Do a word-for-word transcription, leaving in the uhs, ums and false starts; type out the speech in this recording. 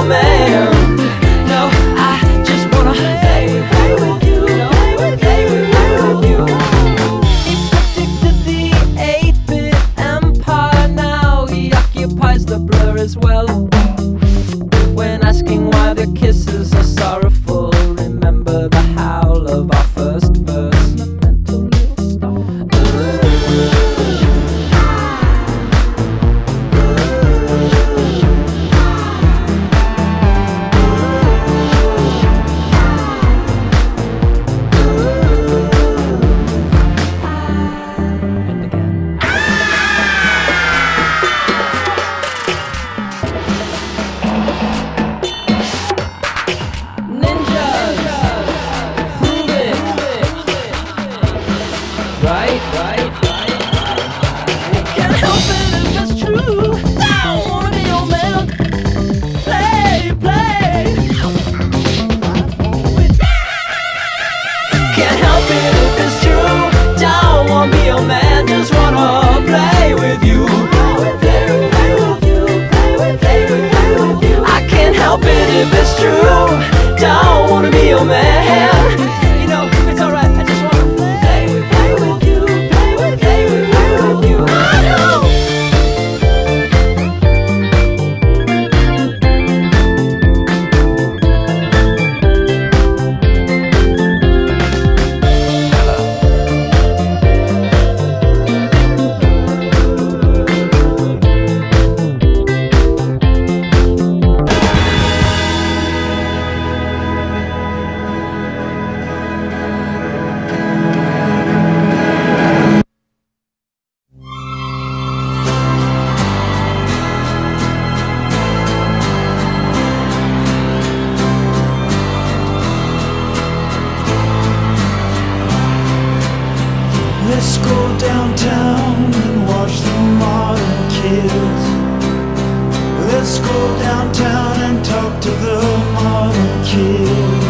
man. No, I just wanna play with, play with you, play with, play with, play with you. Addicted to the eight-bit empire now. He occupies the blur as well. When asking why the kisses are sorrowful, remember the howl of our first verse. Right, right, right. Can't help it if it's true. Don't wanna be your man. Play, play. Can't help it if it's true. Don't wanna be your man. Just wanna play with you. Play with you, play with, play with, play with you. I can't help it if it's true. Don't wanna be your man. You know, it's alright. I just wanna play with, play with you. Play with, play with, play with you. I know. Let's go downtown and watch the modern kids. Let's go downtown and talk to the modern kids.